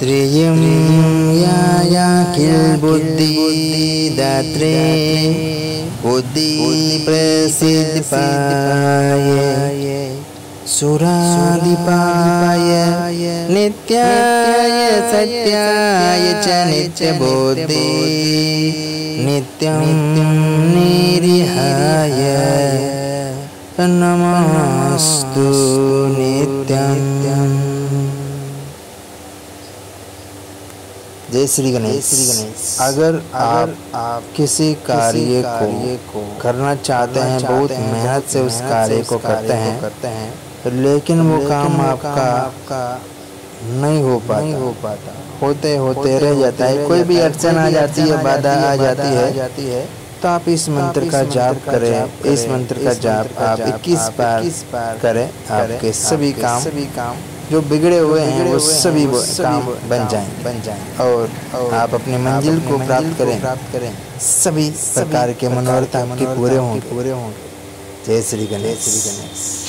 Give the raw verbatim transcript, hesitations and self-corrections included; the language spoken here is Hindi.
त्रियं याया किल बुद्धि दात्रे बुद्धि प्रसिद्ध पाये सुरादिपाय नित्याय सत्याय च नित्यबोधि नित्यं निरिहाय नमस्तु नित्यं। जय श्री गणेश। अगर आप, आप किसी कार्य को करना चाहते हैं, बहुत मेहनत से उस कार्य को करते हैं, करते हैं लेकिन वो काम आपका नहीं हो पाता हो पाता होते होते रह जाता है, कोई भी अड़चन आ जाती है, बाधा आ जाती है जाती है तो आप इस मंत्र का जाप करें। इस मंत्र का जाप आप इक्कीस बार करें, आपके सभी काम सभी काम जो बिगड़े हुए हैं वो सभी वो काम बन जाएं बन जाएं और आप अपनी मंजिल को प्राप्त करें प्राप्त करें सभी प्रकार के मनोरथ आपके पूरे होंगे पूरे होंगे। जय श्री गणेश।